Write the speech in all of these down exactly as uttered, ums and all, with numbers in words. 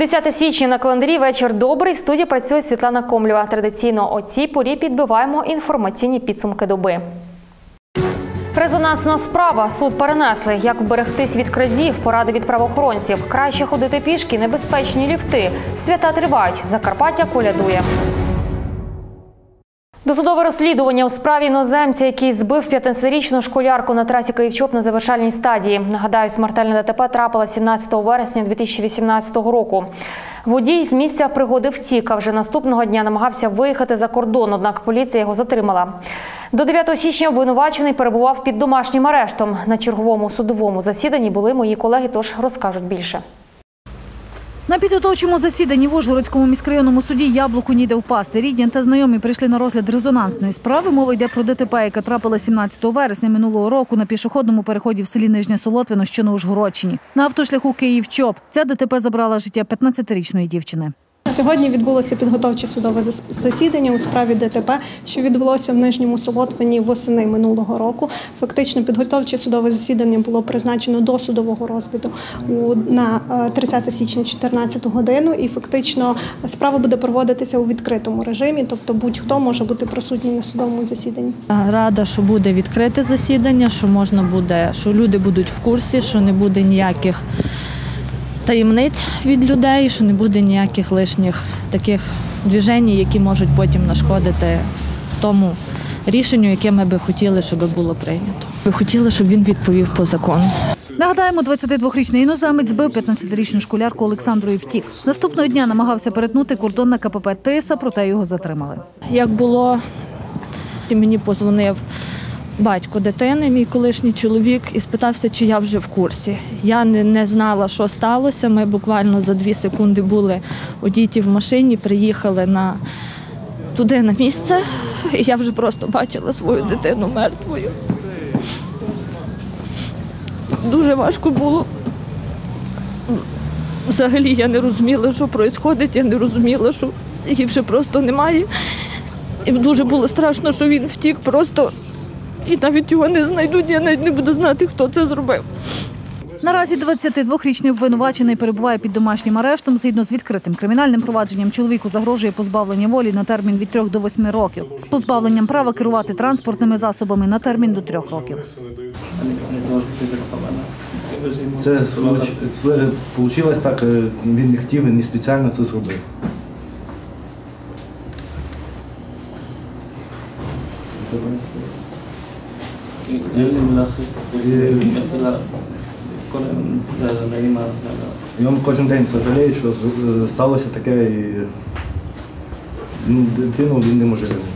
десяте січня на календарі, вечір добрий. В студії працює Світлана Комлєва. Традиційно о цій порі підбиваємо інформаційні підсумки доби. Резонансна справа. Суд перенесли. Як вберегтись від крадів, поради від правоохоронців. Краще ходити пішки, небезпечні ліфти. Свята тривають. Закарпаття колядує. Досудове розслідування у справі іноземця, який збив п'ятнадцятирічну школярку на трасі Київ-Чоп на завершальній стадії. Нагадаю, смертельне ДТП трапилося сімнадцятого вересня дві тисячі вісімнадцятого року. Водій з місця пригоди втік, а вже наступного дня намагався виїхати за кордон, однак поліція його затримала. До дев'ятого січня обвинувачений перебував під домашнім арештом. На черговому судовому засіданні були мої колеги, тож розкажуть більше. На підготовчому засіданні в Ужгородському міськрайонному суді яблуку ніде впасти. Рідні та знайомі прийшли на розгляд резонансної справи. Мова йде про ДТП, яка трапила сімнадцятого вересня минулого року на пішохідному переході в селі Нижнє Солотвино, що на Ужгородщині. На автошляху Київ-Чоп. Ця ДТП забрала життя п'ятнадцятирічної дівчини. Сьогодні відбулося підготовче судове засідання у справі ДТП, що відбулося в Нижньому Солотвині восени минулого року. Фактично підготовче судове засідання було призначено до судового розгляду на тридцяте січня дві тисячі чотирнадцятого годину, і фактично справа буде проводитися у відкритому режимі, тобто будь-хто може бути присутній на судовому засіданні. Рада, що буде відкрите засідання, що можна буде, що люди будуть в курсі, що не буде ніяких таємниць від людей, що не буде ніяких лишніх таких движень, які можуть потім нашкодити тому рішенню, яке ми би хотіли, щоб було прийнято. Ми хотіли, щоб він відповів по закону. Нагадаємо, двадцятидвохрічний іноземець збив п'ятнадцятирічну школярку Олександру і втік. Наступного дня намагався перетнути кордон на КПП Тиса, проте його затримали. Як було, мені подзвонив батько дитини, мій колишній чоловік, і спитався, чи я вже в курсі. Я не, не знала, що сталося. Ми буквально за дві секунди були одіті в машині, приїхали на, туди на місце. І я вже просто бачила свою дитину мертвою. Дуже важко було. Взагалі я не розуміла, що відбувається, я не розуміла, що її вже просто немає. І дуже було страшно, що він втік просто. І навіть його не знайдуть, я навіть не буду знати, хто це зробив. Наразі двадцятидвохрічний обвинувачений перебуває під домашнім арештом. Згідно з відкритим кримінальним провадженням, чоловіку загрожує позбавлення волі на термін від трьох до восьми років. З позбавленням права керувати транспортними засобами на термін до трьох років. Це вийшло так, він не хотів, він не спеціально це зробив. І він кожен день сожаліє, що сталося таке, і дитину він не може вернути.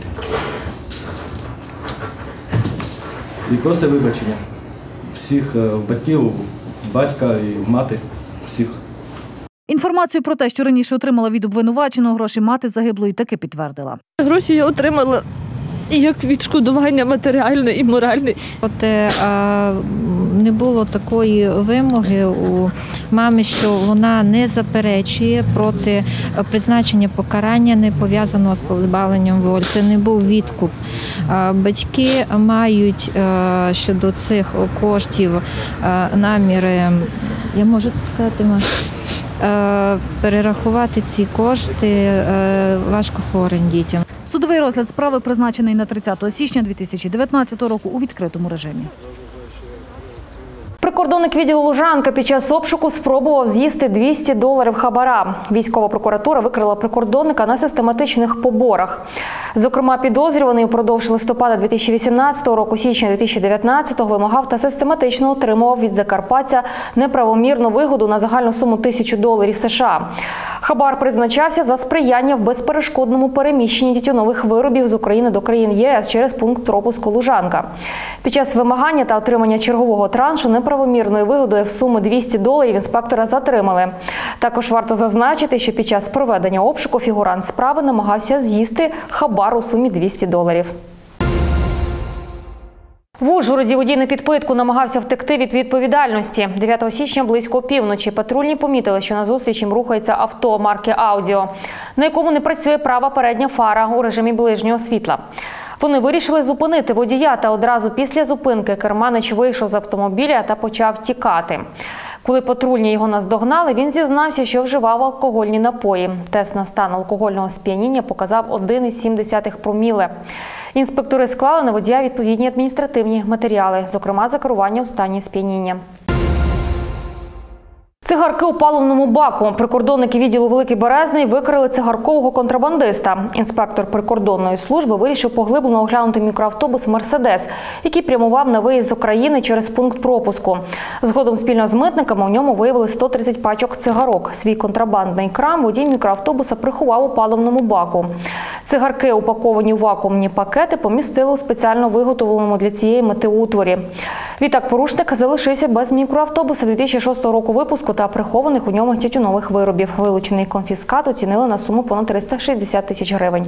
І просить вибачення всіх батьків, батька і мати, всіх. Інформацію про те, що раніше отримала від обвинуваченого, гроші мати загиблої таки підтвердила. Гроші я отримала як відшкодування матеріальне і моральне. Проте не було такої вимоги у мами, що вона не заперечує проти призначення покарання, не пов'язаного з позбавленням волі. Це не був відкуп. Батьки мають щодо цих коштів наміри, я можу це сказати, перерахувати ці кошти важкохворим дітям. Судовий розгляд справи призначений на тридцятого січня дві тисячі дев'ятнадцятого року у відкритому режимі. Прикордонник відділу Лужанка під час обшуку спробував з'їсти двісті доларів хабара. Військова прокуратура викрила прикордонника на систематичних поборах. Зокрема, підозрюваний упродовж листопада дві тисячі вісімнадцятого року, січня дві тисячі дев'ятнадцятого вимагав та систематично отримував від закарпатця неправомірну вигоду на загальну суму тисячу доларів США. Хабар призначався за сприяння в безперешкодному переміщенні тютюнових виробів з України до країн ЄС через пункт пропуску Лужанка. Під час вимагання та отримання чергового траншу неправомірною вигодою в суму двісті доларів інспектора затримали. Також варто зазначити, що під час проведення обшуку фігурант справи намагався з'їсти хабар у сумі двісті доларів. В Ужгороді водій на підпитку намагався втекти від відповідальності. дев'ятого січня близько півночі патрульні помітили, що назустріч їм рухається авто марки «Аудіо», на якому не працює права передня фара у режимі ближнього світла. Вони вирішили зупинити водія, та одразу після зупинки керманич вийшов з автомобіля та почав тікати. Коли патрульні його наздогнали, він зізнався, що вживав алкогольні напої. Тест на стан алкогольного сп'яніння показав один цілих сім десятих проміле. Інспектори склали на водія відповідні адміністративні матеріали, зокрема за керування у стані сп'яніння. Цигарки у паливному баку. Прикордонники відділу Великий Березний викрили цигаркового контрабандиста. Інспектор прикордонної служби вирішив поглиблено оглянути мікроавтобус «Мерседес», який прямував на виїзд з України через пункт пропуску. Згодом спільно з митниками у ньому виявили сто тридцять пачок цигарок. Свій контрабандний крам водій мікроавтобуса приховав у паливному баку. Цигарки, упаковані у вакуумні пакети, помістили у спеціально виготовленому для цієї мети утворі. Відтак порушник залишився без мікроавтобуса дві тисячі шостого року випуску та прихованих у ньому тютюнових виробів. Вилучений конфіскат оцінили на суму понад триста шістдесят тисяч гривень.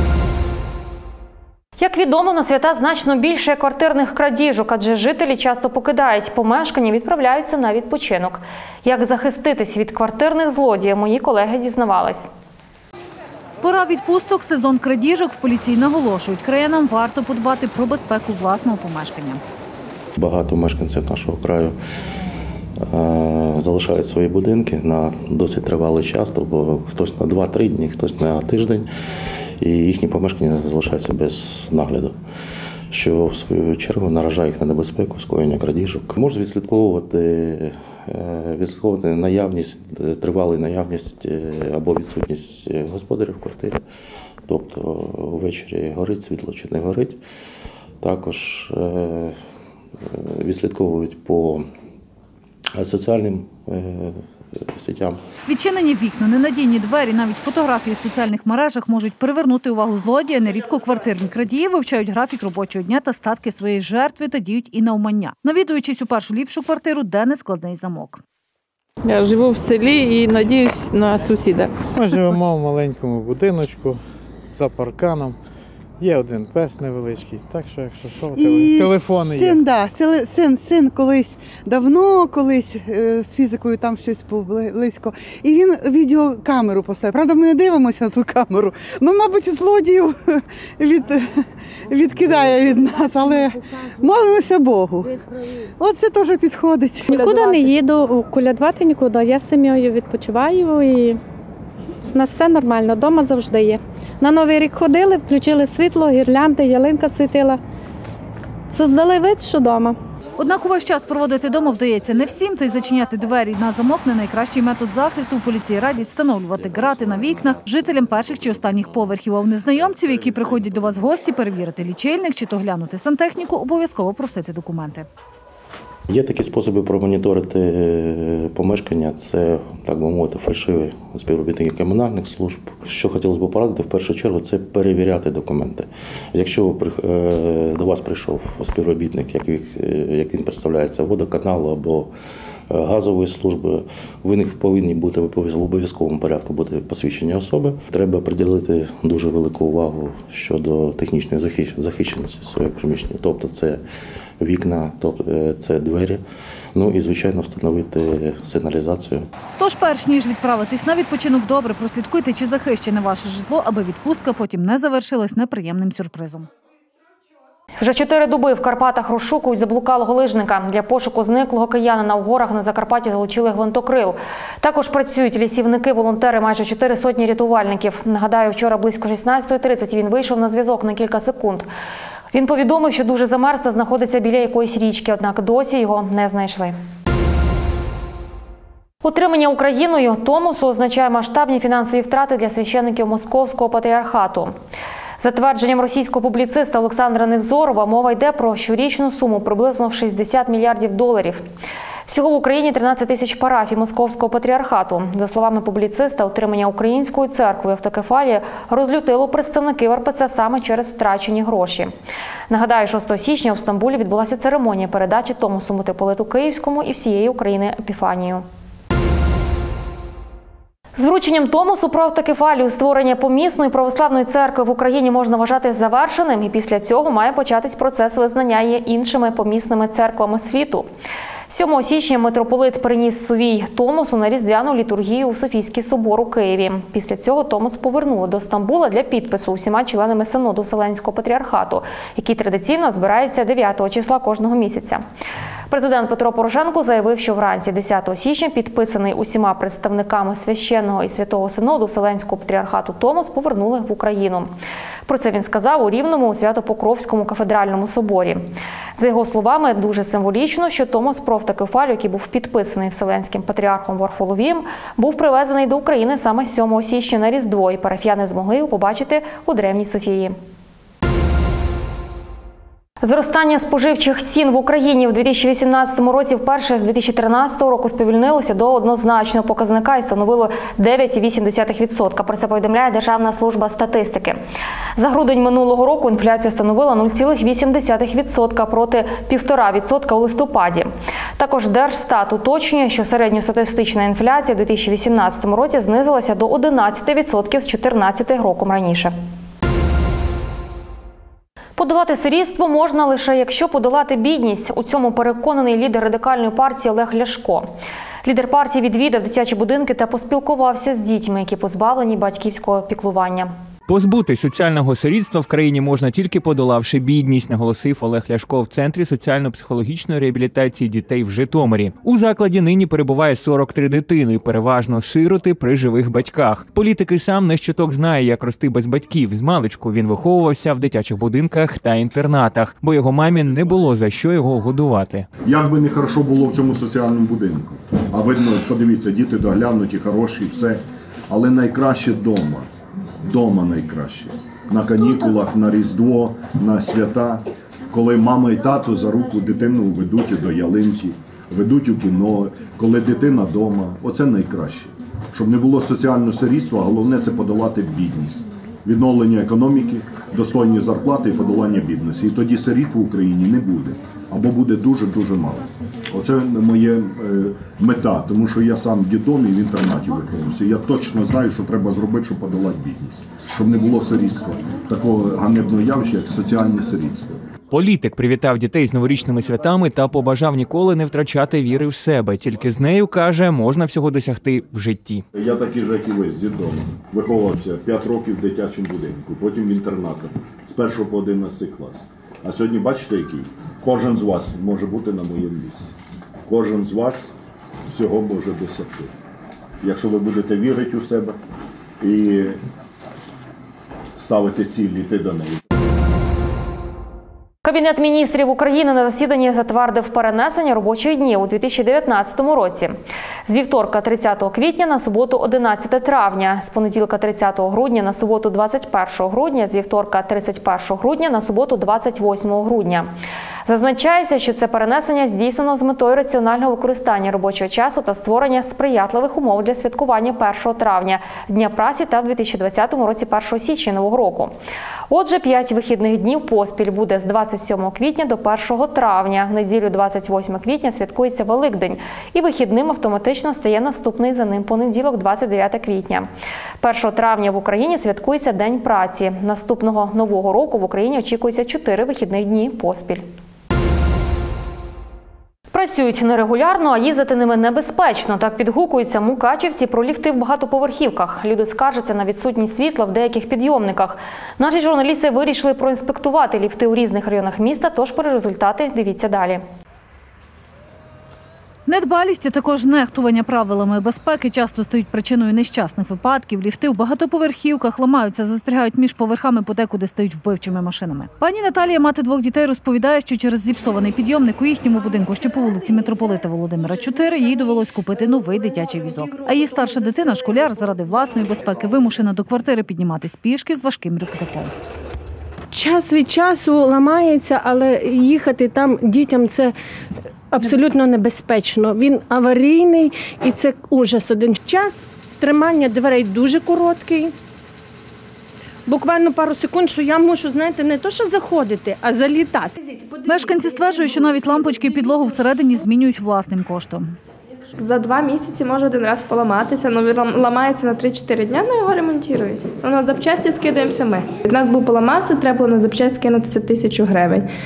Як відомо, на свята значно більше квартирних крадіжок, адже жителі часто покидають помешкання і відправляються на відпочинок. Як захиститись від квартирних злодіїв, мої колеги дізнавались. Пора відпусток, сезон крадіжок. В поліції наголошують, краянам варто подбати про безпеку власного помешкання. Багато мешканців нашого краю е, залишають свої будинки на досить тривалий час, бо хтось на два-три дні, хтось на тиждень, і їхні помешкання залишаються без нагляду, що в свою чергу наражає їх на небезпеку скоєння крадіжок. Можна відслідковувати, е, відслідковувати наявність, тривалу наявність або відсутність господаря в квартирі, тобто ввечері горить світло чи не горить. Також е, відслідковують по соціальним сетям. Відчинені вікна, ненадійні двері, навіть фотографії в соціальних мережах можуть привернути увагу злодія. Нерідко квартирні крадії вивчають графік робочого дня та статки своєї жертви та діють і навмання, навідуючись у першу ліпшу квартиру, де нескладний замок. Я живу в селі і надіюсь на сусіда. Ми живемо в маленькому будиночку за парканом. Є один пес невеличкий, так що, якщо що, і телефони син, є. Да, син, син колись, давно колись з фізикою там щось був близько. І він відеокамеру поставив. Правда, ми не дивимося на ту камеру. Ну, мабуть, злодіїв від, відкидає від нас, але молимося Богу. От це теж підходить. Нікуди не їду, кулядувати нікуди. Я з сім'єю відпочиваю і у нас все нормально, вдома завжди є. На Новий рік ходили, включили світло, гірлянди, ялинка світила. Создали вид, що вдома. Однак увесь час проводити вдома вдається не всім, та й зачиняти двері на замок – не найкращий метод захисту. У поліції радять встановлювати грати на вікнах жителям перших чи останніх поверхів. А у незнайомців, які приходять до вас в гості, перевірити лічильник чи то глянути сантехніку, обов'язково просити документи. Є такі способи промоніторити помешкання, це, так би мовити, фальшиві співробітники комунальних служб. Що хотілося б порадити, в першу чергу, це перевіряти документи. Якщо до вас прийшов співробітник, як він представляється, водоканалу або газової служби, в них повинні бути в обов'язковому порядку бути посвідчені особи. Треба приділити дуже велику увагу щодо технічної захищеності своєї приміщення. Тобто це вікна, тобто це двері, ну і, звичайно, встановити сигналізацію. Тож, перш ніж відправитись на відпочинок, добре прослідкуйте, чи захищене ваше житло, аби відпустка потім не завершилась неприємним сюрпризом. Вже чотири доби в Карпатах розшукують заблукалого лижника. Для пошуку зниклого киянина в горах на Закарпатті залучили гвинтокрил. Також працюють лісівники, волонтери, майже чотири сотні рятувальників. Нагадаю, вчора близько шістнадцятої тридцять він вийшов на зв'язок на кілька секунд. Він повідомив, що дуже замерз та знаходиться біля якоїсь річки, однак досі його не знайшли. Утримання Україною Томосу означає масштабні фінансові втрати для священиків Московського патріархату. За твердженням російського публіциста Олександра Невзорова, мова йде про щорічну суму приблизно в шістдесят мільярдів доларів. Всього в Україні тринадцять тисяч парафій Московського патріархату. За словами публіциста, утримання Української церкви автокефалії розлютило представників ар пе це саме через втрачені гроші. Нагадаю, шостого січня у Стамбулі відбулася церемонія передачі Томосу митрополиту Київському і всієї України Епіфанію. З врученням Томосу про автокефалію створення помісної православної церкви в Україні можна вважати завершеним, і після цього має початись процес визнання її іншими помісними церквами світу. сьомого січня митрополит приніс сувій Томосу на різдвяну літургію у Софійський собор у Києві. Після цього Томос повернули до Стамбула для підпису усіма членами Синоду Вселенського патріархату, який традиційно збирається дев'ятого числа кожного місяця. Президент Петро Порошенко заявив, що вранці десятого січня підписаний усіма представниками Священного і Святого Синоду Вселенського патріархату Томос повернули в Україну. Про це він сказав у Рівному у Свято-Покровському кафедральному соборі. За його словами, дуже символічно, що Томос Профтокефалію, який був підписаний Вселенським патріархом Варфоломієм, був привезений до України саме сьомого січня на Різдво, і парафіяни змогли його побачити у Древній Софії. Зростання споживчих цін в Україні в дві тисячі вісімнадцятому році вперше з дві тисячі тринадцятого року сповільнилося до однозначного показника і становило дев'ять цілих вісім десятих відсотка. Про це повідомляє Державна служба статистики. За грудень минулого року інфляція становила нуль цілих вісім десятих відсотка проти півтора відсотка у листопаді. Також Держстат уточнює, що середньостатистична інфляція в дві тисячі вісімнадцятому році знизилася до одинадцяти відсотків з чотирнадцяти роком раніше. Подолати сирітство можна лише якщо подолати бідність. У цьому переконаний лідер радикальної партії Олег Ляшко. Лідер партії відвідав дитячі будинки та поспілкувався з дітьми, які позбавлені батьківського піклування. Позбутись соціального сирітства в країні можна тільки подолавши бідність, наголосив Олег Ляшко в Центрі соціально-психологічної реабілітації дітей в Житомирі. У закладі нині перебуває сорок три дитини, переважно сироти при живих батьках. Політик і сам не щоток знає, як рости без батьків. Змалечку він виховувався в дитячих будинках та інтернатах, бо його мамі не було за що його годувати. Як би не хорошо було в цьому соціальному будинку. А видно, подивіться, діти доглянуті, хороші, все. Але найкраще вдома. Дома найкраще. На канікулах, на Різдво, на свята. Коли мама і тато за руку дитину ведуть до ялинки, ведуть у кіно, коли дитина вдома. Оце найкраще. Щоб не було соціального сирітства, головне – це подолати бідність. Відновлення економіки, достойні зарплати і подолання бідності. І тоді сиріт в Україні не буде. Або буде дуже-дуже мало. Оце моя е, мета, тому що я сам в дитомі в інтернаті виховувався. Я точно знаю, що треба зробити, щоб подолати бідність. Щоб не було сирітства. Такого ганебного явища, як соціальне сирітство. Політик привітав дітей з новорічними святами та побажав ніколи не втрачати віри в себе. Тільки з нею, каже, можна всього досягти в житті. Я такий же, як і ви, з дитдому. Виховувався п'ять років в дитячому будинку, потім в інтернатах, з першого по одинадцятий клас. А сьогодні бачите, який? Кожен з вас може бути на моєму місці. Кожен з вас всього може досягти. Якщо ви будете вірити у себе і ставити ціль, йти до неї. Кабінет міністрів України на засіданні затвердив перенесення робочих днів у дві тисячі дев'ятнадцятому році. З вівторка тридцятого квітня на суботу одинадцяте травня, з понеділка тридцятого грудня на суботу двадцять першого грудня, з вівторка тридцять першого грудня на суботу двадцять восьмого грудня. Зазначається, що це перенесення здійснено з метою раціонального використання робочого часу та створення сприятливих умов для святкування першого травня, Дня праці та в дві тисячі двадцятому році першого січня Нового року. Отже, п'ять вихідних днів поспіль буде з двадцять сьомого квітня до першого травня. В неділю двадцять восьмого квітня святкується Великдень. І вихідним автоматично стає наступний за ним понеділок двадцять дев'ятого квітня. першого травня в Україні святкується День праці. Наступного Нового року в Україні очікується чотири вихідних дні поспіль. Працюють нерегулярно, а їздити ними небезпечно. Так відгукуються мукачівці про ліфти в багатоповерхівках. Люди скаржаться на відсутність світла в деяких підйомниках. Наші журналісти вирішили проінспектувати ліфти у різних районах міста, тож про результати дивіться далі. Недбалість, а також нехтування правилами безпеки часто стають причиною нещасних випадків. Ліфти у багатоповерхівках ламаються, застрягають між поверхами, подекуди стають вбивчими машинами. Пані Наталія, мати двох дітей, розповідає, що через зіпсований підйомник у їхньому будинку, що по вулиці Митрополита Володимира, чотири, їй довелось купити новий дитячий візок. А її старша дитина, школяр, заради власної безпеки вимушена до квартири підніматись пішки з важким рюкзаком. Час від часу ламається, але їхати там дітям – це абсолютно небезпечно. Він аварійний і це ужас один. Час тримання дверей дуже короткий. Буквально пару секунд, що я можу, знаєте, не то що заходити, а залітати. Мешканці стверджують, що навіть лампочки і підлогу всередині змінюють власним коштом. За два місяці може один раз поламатися, ну ламається на три-чотири дня, ну його ремонтують. Ну, на запчасті скидаємося ми. У нас був поламався, треба було на запчасті скинутися тисячу гривень.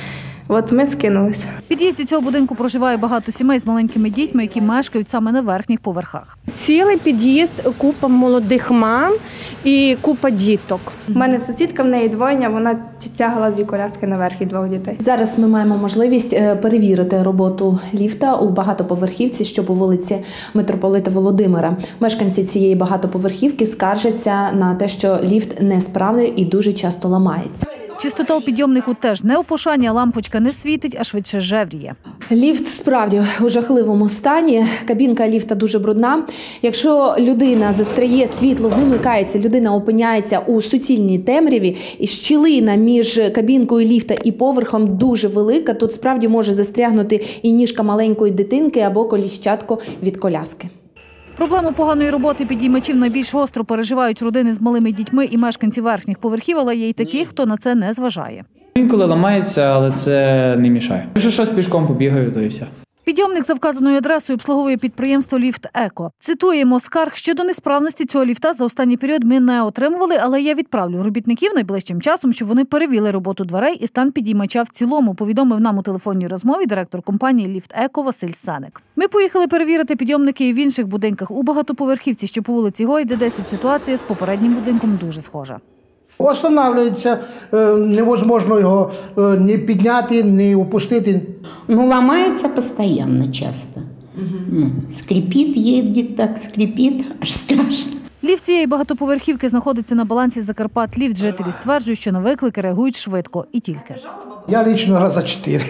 От ми скинулися. В під'їзді цього будинку проживає багато сімей з маленькими дітьми, які мешкають саме на верхніх поверхах. Цілий під'їзд, купа молодих мам і купа діток. У мене сусідка, в неї двойня, вона тягала дві коляски наверх і двох дітей. Зараз ми маємо можливість перевірити роботу ліфта у багатоповерхівці, що по вулиці Митрополита Володимира. Мешканці цієї багатоповерхівки скаржаться на те, що ліфт несправний і дуже часто ламається. Чистота у підйомнику теж не у пошані, а лампочка не світить, а швидше жевріє. Ліфт справді у жахливому стані. Кабінка ліфта дуже брудна. Якщо людина застряє, світло вимикається, людина опиняється у суцільній темряві, і щілина між кабінкою ліфта і поверхом дуже велика, тут справді може застрягнути і ніжка маленької дитинки або коліщатко від коляски. Проблему поганої роботи підіймачів найбільш гостро переживають родини з малими дітьми і мешканці верхніх поверхів, але є й такі, хто на це не зважає. Інколи ламається, але це не мішає. Якщо щось пішком побігаю, то і все. Підйомник за вказаною адресою обслуговує підприємство «Ліфт Еко». Цитуємо, скарг щодо несправності цього ліфта за останній період ми не отримували, але я відправлю робітників найближчим часом, щоб вони перевірили роботу дверей і стан підіймача в цілому, повідомив нам у телефонній розмові директор компанії «Ліфт Еко» Василь Сеник. Ми поїхали перевірити підйомники і в інших будинках. У багатоповерхівці, що по вулиці Гойди, десять, ситуація з попереднім будинком дуже схожа. Останавливається, невозможно його ні підняти, ні опустити. Ну, ламається постійно часто. Угу. Ну, скрипить, їде так, скрипить, аж страшно. Ліфт цієї багатоповерхівки знаходиться на балансі Закарпат Ліфт. Жителі стверджують, що на виклики реагують швидко і тільки. Я лично раза чотири.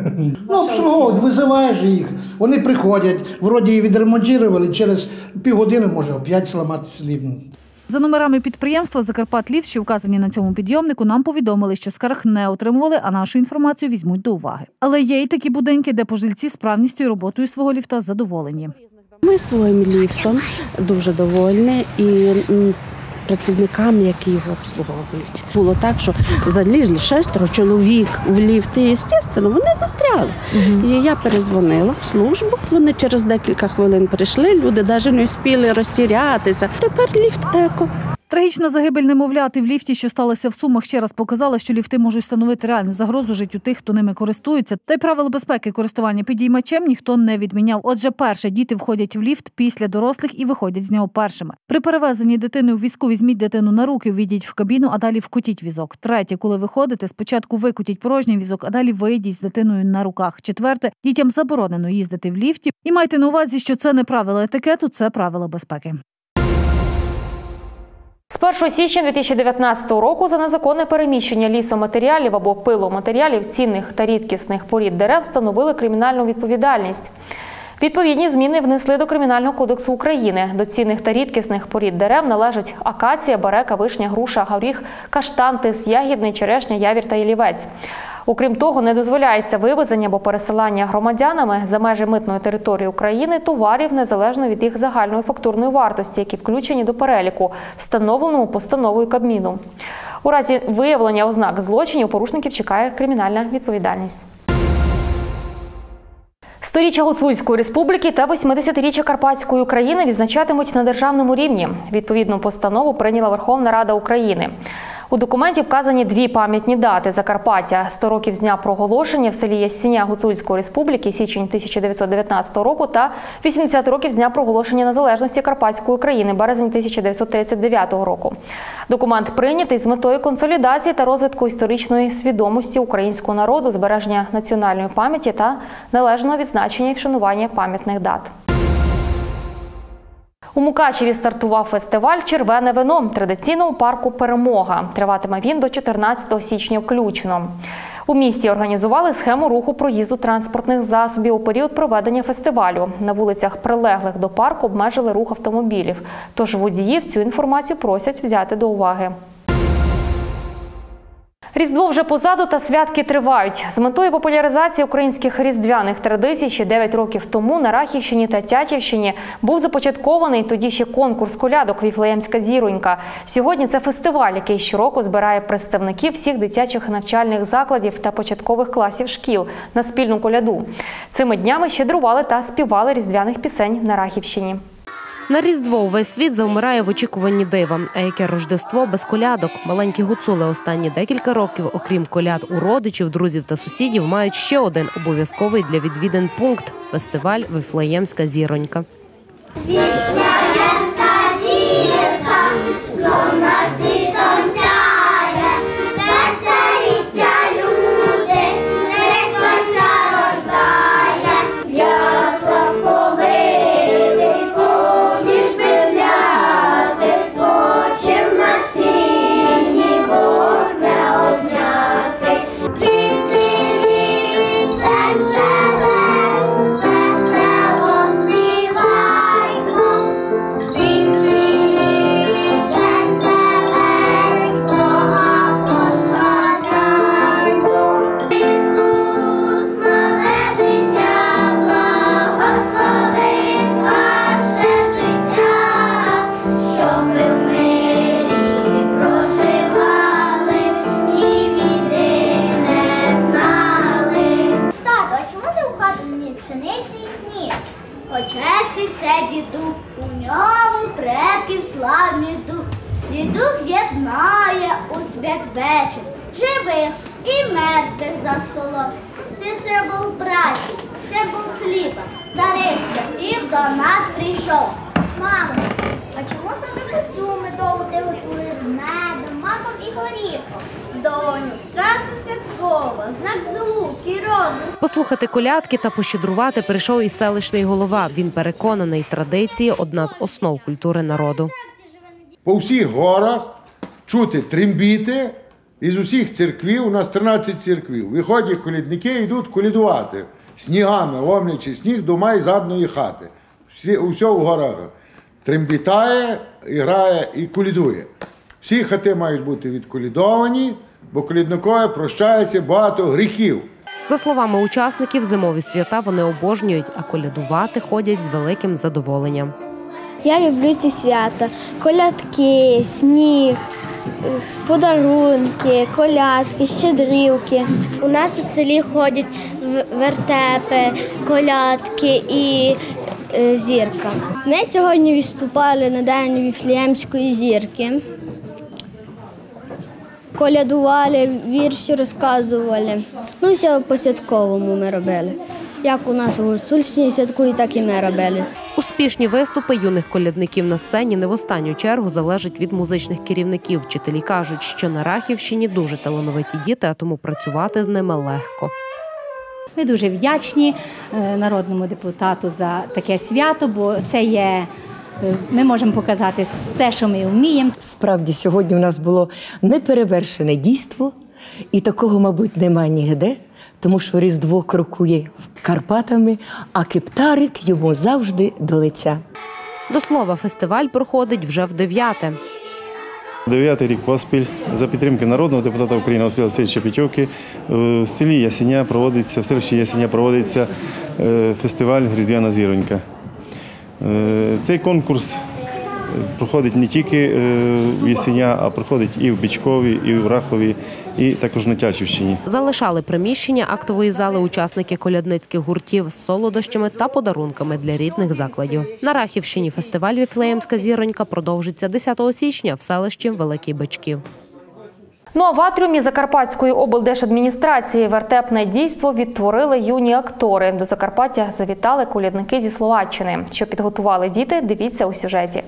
Ну, обслуговують, визиваєш їх, вони приходять, вроді і відремонтували, через півгодини може опять зламатися ліфт. За номерами підприємства «Закарпат Ліфт», що вказані на цьому підйомнику, нам повідомили, що скарг не отримували, а нашу інформацію візьмуть до уваги. Але є й такі будинки, де пожильці справністю і роботою свого ліфта задоволені. Ми своїм ліфтом дуже довольні і працівникам, які його обслуговують. Було так, що залізли шестеро чоловік в ліфт і, звісно, вони застряли. Угу. І я перезвонила в службу, вони через декілька хвилин прийшли, люди навіть не встигли розтірятися. Тепер ліфт еко. Трагічна загибель немовляти в ліфті, що сталося в Сумах, ще раз показала, що ліфти можуть становити реальну загрозу життю тих, хто ними користується. Та й правил безпеки користування підіймачем ніхто не відміняв. Отже, перше, діти входять в ліфт після дорослих і виходять з нього першими. При перевезенні дитини у візку візьміть дитину на руки, ввійдіть в кабіну, а далі вкутіть візок. Третє, коли виходите, спочатку викутіть порожній візок, а далі вийдіть з дитиною на руках. Четверте, дітям заборонено їздити в ліфті. І майте на увазі, що це не правила етикету, це правила безпеки. З першого січня дві тисячі дев'ятнадцятого року за незаконне переміщення лісоматеріалів або пиломатеріалів цінних та рідкісних порід дерев встановили кримінальну відповідальність. Відповідні зміни внесли до Кримінального кодексу України. До цінних та рідкісних порід дерев належать акація, барека, вишня, груша, горіх, каштан, тис, ягідний, черешня, явір та ялівець. Окрім того, не дозволяється вивезення або пересилання громадянами за межі митної території України товарів незалежно від їх загальної фактурної вартості, які включені до переліку, встановленому постановою Кабміну. У разі виявлення ознак злочинів порушників чекає кримінальна відповідальність. Сторіччя Гуцульської республіки та восьмидесятиріччя Карпатської України відзначатимуть на державному рівні. Відповідну постанову прийняла Верховна Рада України. У документі вказані дві пам'ятні дати Закарпаття – сто років з дня проголошення в селі Ясіня Гуцульської республіки, січень тисяча дев'ятсот дев'ятнадцятого року та вісімдесят років з дня проголошення незалежності Карпатської України, березень тисяча дев'ятсот тридцять дев'ятого року. Документ прийнятий з метою консолідації та розвитку історичної свідомості українського народу, збереження національної пам'яті та належного відзначення і вшанування пам'ятних дат. У Мукачеві стартував фестиваль «Червене вино» традиційно у парку «Перемога». Триватиме він до чотирнадцятого січня включно. У місті організували схему руху проїзду транспортних засобів у період проведення фестивалю. На вулицях, прилеглих до парку, обмежили рух автомобілів. Тож водіїв цю інформацію просять взяти до уваги. Різдво вже позаду та святки тривають. З метою популяризації українських різдвяних традицій ще дев'ять років тому на Рахівщині та Тячівщині був започаткований тоді ще конкурс колядок «Віфлеємська зіронька». Сьогодні це фестиваль, який щороку збирає представників всіх дитячих навчальних закладів та початкових класів шкіл на спільну коляду. Цими днями щедрували та співали різдвяних пісень на Рахівщині. На Різдво увесь світ завмирає в очікуванні дива. А яке Рождество без колядок? Маленькі гуцули останні декілька років, окрім коляд у родичів, друзів та сусідів, мають ще один обов'язковий для відвідин пункт – фестиваль «Вифлеємська зіронька». Пшеничний сніг, очистить це дідух, у ньому предків славний дух. Дідух єднає у святвечір живих і мертвих за столом. Це символ праці, символ хліба, старих часів до нас прийшов. Мамо, а чому саме цю медову ти готуєш з медом, маком і горіхом? Доню, страця святкова, знак залуки роду. Послухати колядки та пощедрувати прийшов і селищний голова. Він переконаний, традиції – одна з основ культури народу. По всіх горах чути трембіти, із усіх церквів, у нас тринадцять церквів. Виходять колядники, йдуть колядувати. Снігами, ломлячи сніг до май задної хати. Всі, усе в горах. Трембітає, і грає, і колядує. Всі хати мають бути відколядовані, бо колядникові прощається багато гріхів. За словами учасників, зимові свята вони обожнюють, а колядувати ходять з великим задоволенням. Я люблю ці свята. Колядки, сніг, подарунки, колядки, щедрівки. У нас у селі ходять вертепи, колядки і е, зірка. Ми сьогодні виступали на День Вифлеємської зірки. Колядували, вірші розказували. Ну, все по-святковому ми робили. Як у нас у Гуцульщині святкують, так і ми робили. Успішні виступи юних колядників на сцені не в останню чергу залежать від музичних керівників. Вчителі кажуть, що на Рахівщині дуже талановиті діти, а тому працювати з ними легко. Ми дуже вдячні народному депутату за таке свято, бо це є, ми можемо показати те, що ми вміємо. Справді, сьогодні у нас було неперевершене дійство, і такого, мабуть, немає ніде, тому що Різдво крокує Карпатами, а кептарик йому завжди до лиця. До слова, фестиваль проходить вже в дев'яте. Дев'ятий рік поспіль за підтримки народного депутата України Василя Васильовича Петьовки в селі Ясеня проводиться, в селищі Ясеня проводиться фестиваль «Різдвяна зіронька». Цей конкурс проходить не тільки в Ясеня, а проходить і в Бичкові, і в Рахові, і також на Тячівщині. Залишали приміщення актової зали учасники колядницьких гуртів з солодощами та подарунками для рідних закладів. На Рахівщині фестиваль «Вифлеємська зіронька» продовжиться десятого січня в селищі Великий Бичків. Ну а в атріумі Закарпатської облдержадміністрації вертепне дійство відтворили юні актори. До Закарпаття завітали колядники зі Словаччини. Що підготували діти, дивіться у сюжеті.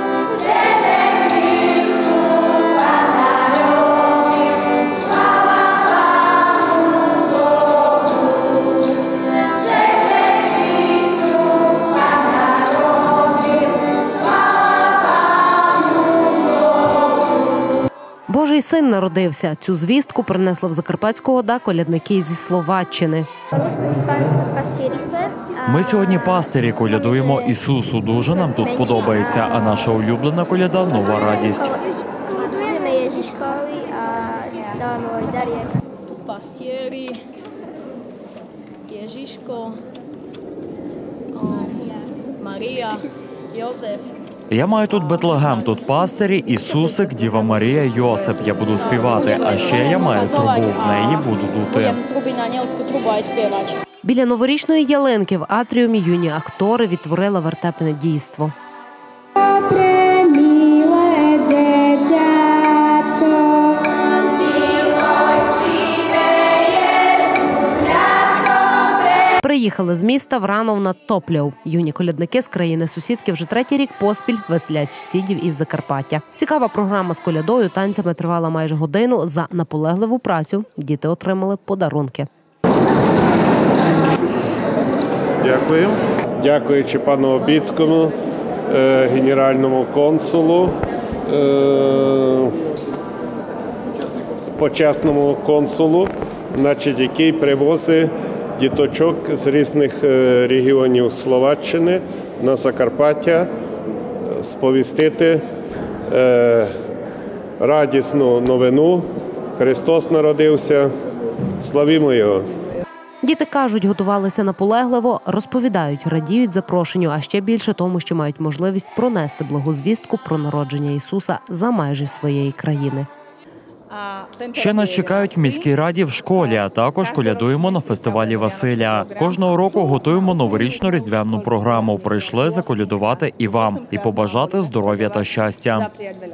Божий син народився. Цю звістку принесли в Закарпатську ОДА колядники зі Словаччини. Ми сьогодні пастирі колядуємо Ісусу. Дуже нам тут подобається, а наша улюблена коляда – нова радість. Колядуємо Єжишкові, а давимо дар'я. Тут пастирі, Єжишко, Марія, Йосиф. Я маю тут Бетлегем, тут пастирі, Ісусик, Діва Марія, Йосип. Я буду співати, а ще я маю трубу, в неї буду дути. Біля новорічної ялинки в атріумі юні актори відтворили вертепне дійство. Приїхали з міста Вранов над Топляв. Юні колядники з країни-сусідки вже третій рік поспіль веселять сусідів із Закарпаття. Цікава програма з колядою, танцями тривала майже годину. За наполегливу працю діти отримали подарунки. Дякую. Дякуючи пану Обіцькому, генеральному консулу, почесному консулу, значить, який привозить діточок з різних регіонів Словаччини на Закарпаття сповістити радісну новину. Христос народився. Славімо Його! Діти кажуть, готувалися наполегливо, розповідають, радіють запрошенню, а ще більше тому, що мають можливість пронести благозвістку про народження Ісуса за межі своєї країни. Ще нас чекають в міській раді в школі, а також колядуємо на фестивалі Василя. Кожного року готуємо новорічну різдвяну програму. Прийшли заколядувати і вам, і побажати здоров'я та щастя.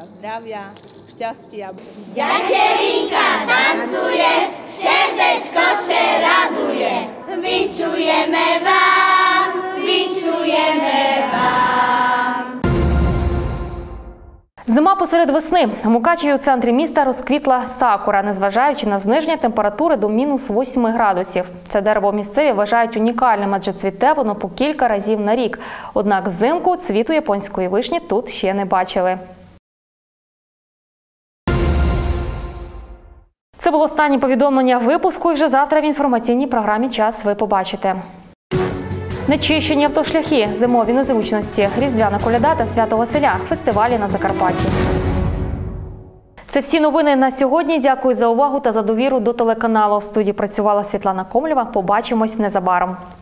Ďateľinka tancuje, srdečko še raduje. Vinčujeme vám, vinčujeme vám. Зима посеред весни. У Мукачеві у центрі міста розквітла сакура, незважаючи на зниження температури до мінус восьми градусів. Це дерево місцеві вважають унікальним, адже цвіте воно по кілька разів на рік. Однак взимку цвіту японської вишні тут ще не бачили. Це було останнє повідомлення випуску, і вже завтра в інформаційній програмі «Час» ви побачите. Нечищені автошляхи, зимові незручності, різдвяна коляда та свято Василя, фестивалі на Закарпатті. Це всі новини на сьогодні. Дякую за увагу та за довіру до телеканалу. В студії працювала Світлана Комлєва. Побачимось незабаром.